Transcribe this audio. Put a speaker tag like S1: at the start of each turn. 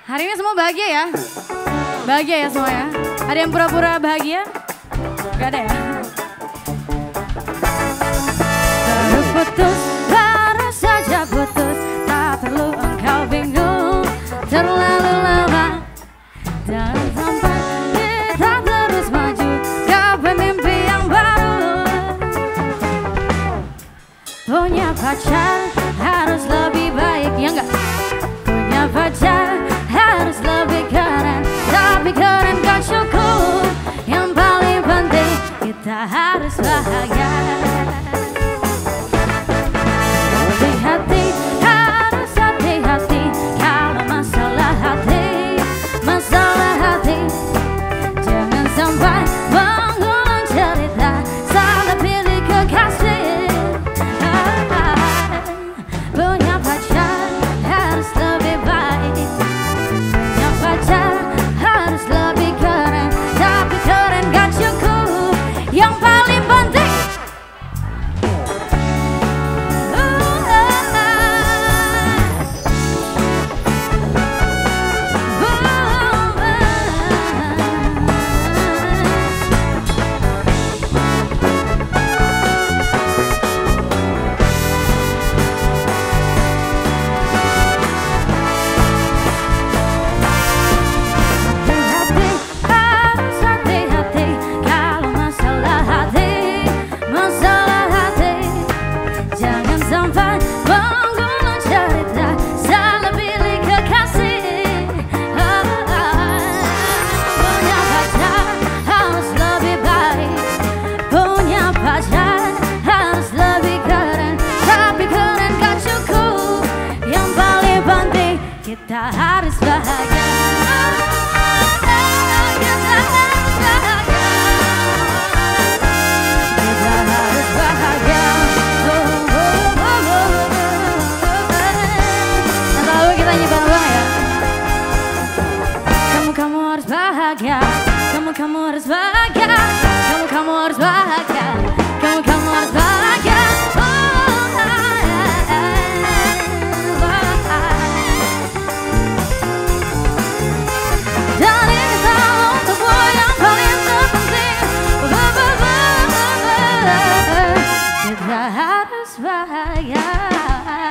S1: Hari ini semua bahagia ya? Bahagia ya semua ya? Ada yang pura-pura bahagia? Gak ada ya? Baru putus, baru saja putus. Tak perlu engkau bingung terlalu lama. Dan sampai kita terus maju ke mimpi yang baru. Punya pacar harus lebih baik, ya enggak? Punya pacar harus lebih keren, tapi keren gak cukup. Yang paling penting kita harus bahagia. Hati-hati, harus hati-hati kalau masalah hati, masalah hati. Jangan sampai mengulang cerita salah pilih kekasih. Punya pacar harus lebih baik, punya pacar harus lebih keren, tapi keren gak cukup. Yang paling penting sampai mengulang cerita salah pilih kekasih. Punya pacar harus lebih baik, punya pacar harus lebih keren, tapi keren gak cukup. Yang paling penting kita harus bahagia. Kamu harus bahagia, kamu harus bahagia, kamu harus bahagia. Dan ini tahu untuk yang paling terpenting, kita harus bahagia.